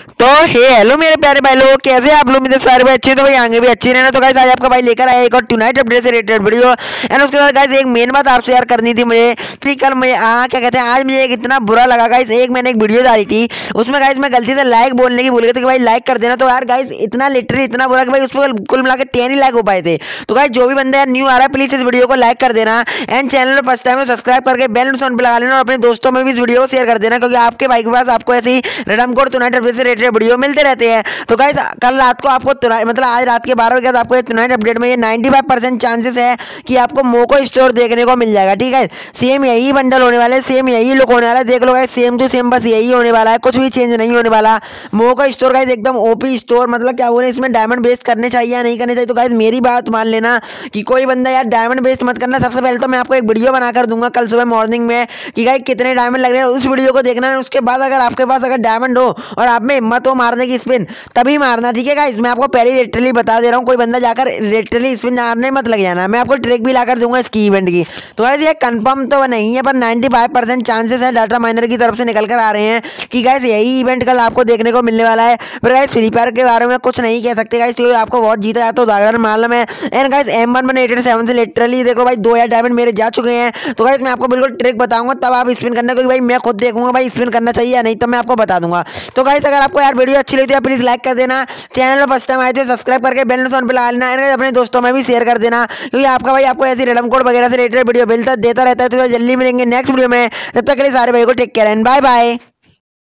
तो हेलो मेरे प्यारे भाई लोग, कैसे आप लोग? मेरे सारे भाई अच्छे, तो भाई आगे भी अच्छे रहना। तो गाइस आज आपका भाई लेकर आया एक और टुनाइट अपडेट से रिलेटेड वीडियो। एंड उसके बाद गाइस एक मेन बात आपसे यार करनी थी मुझे कि कल मैं क्या कहते हैं, आज मुझे एक इतना बुरा लगा गाइस। मैंने एक वीडियो डाली थी, उसमें गाइस मैं गलती से लाइक बोलने की भूल गया था कि भाई लाइक कर देना। तो यार गाइस इतना लिटरली इतना बुरा कि भाई उस पर कुल मिला के 10 ही लाइक हो पाए थे। तो गाइस जो भी बंदा यार न्यू आ रहा है प्लीज इस वीडियो को लाइक कर देना एंड चैनल पर फर्स्ट टाइम सब्सक्राइब करके बेल नोटिफिकेशन पे लगा लेना और अपने दोस्तों में भी इस वीडियो को शेयर कर देना, क्योंकि आपके भाई के पास आपको ऐसी रिडीम कोड टुनाइट अपडेट से रिलेटेड वीडियो मिलते रहते हैं। तो गाइस कल रात को आपको मतलब आज रात के 12 बजे आपको टुनाइट अपडेट में ये 95% चांसेस है कि आपको मोको स्टोर देखने को मिल जाएगा। ठीक है, सेम यही बंडल होने वाले, सेम यही लुक होने वाला है। देख लो गाइस सेम टू सेम बस यही होने वाला है, कुछ भी चेंज नहीं होने वाला। मोको स्टोर गाइस एकदम ओपी स्टोर, मतलब क्या बोले इसमें डायमंड बेस्ड करने चाहिए या नहीं करने चाहिए। तो गाइस मेरी बात मान लेना कि कोई बंदा यार डायमंड बेस्ड मत करना। सबसे पहले तो मैं आपको एक वीडियो बनाकर दूंगा कल सुबह मॉर्निंग में कि गाइस कितने डायमंड लग रहे हैं, उस वीडियो को देखना है। उसके बाद अगर आपके पास अगर डायमंड हो और आप में हिम्मत हो मारने की स्पिन, तभी मारना। ठीक है गाइस, मैं आपको पहले लिटरली बता दे रहा हूँ, कोई बंदा जाकर लिटरली स्पिन मारने मत लग जाना। मैं आपको ट्रिक भी लाकर दूंगा इसकी इवेंट की। तो गाइस ये कंफर्म तो नहीं है, पर 95% चांसेस है डाटा माइनर की तरफ से निकल कर आ रहे हैं कि गाइस यही इवेंट कल आपको देखने को मिलने वाला है। पर गाइस फ्री फायर के बारे में कुछ नहीं कह सकते गाइस, तो आपको बहुत जीता है तो उदाहरण मालूम है। एंड गाइस M1187 से लिटरली देखो भाई 2000 डायमंड मेरे जा चुके हैं। तो गाइस मैं आपको बिल्कुल ट्रिक बताऊंगा, तब आप स्पिन करना, क्योंकि भाई मैं खुद देखूंगा भाई स्पिन करना चाहिए या नहीं, तो मैं आपको बता दूंगा। तो गाइस अगर आपको यार वीडियो अच्छी लगी तो प्लीज लाइक कर देना, चैनल पर फर्स्ट टाइम आए तो सब्सक्राइब करके बेल नोटिफिकेशन पे लगा लेना, एंड अपने दोस्तों में भी शेयर कर देना, क्योंकि आपका भाई आपको ऐसी रिडीम कोड वगैरह से रिलेटेड वीडियो मिलता देता रहता है। तो जल्दी मिलेंगे नेक्स्ट वीडियो में, तब तक के लिए सारे भाई को take care and bye bye.